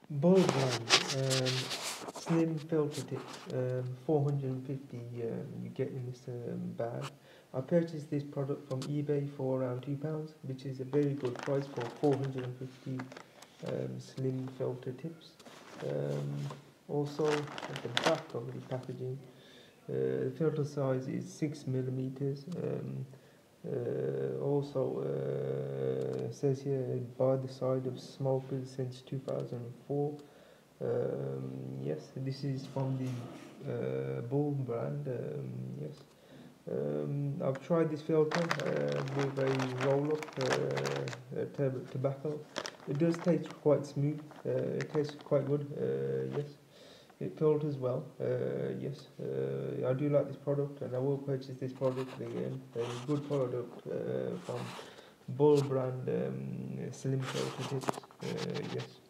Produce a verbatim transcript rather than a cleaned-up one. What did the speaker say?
Bull brand, um, slim filter tips, um, four hundred fifty um, you get in this um, bag. I purchased this product from eBay for around two pounds, which is a very good price for four hundred fifty um, slim filter tips. Um, also, at the back of the packaging, uh, the filter size is six millimeters. Um, uh, also, uh, says here by the side of smokers since two thousand four. Um, yes, this is from the uh, Bull brand. Um, yes, um, I've tried this filter uh, with a roll up uh, uh, tab- tobacco. It does taste quite smooth. Uh, it tastes quite good. Uh, yes, it filters well. Uh, yes, uh, I do like this product, and I will purchase this product again. A good product uh, from Bull brand um, slim filter tips. Uh, yes.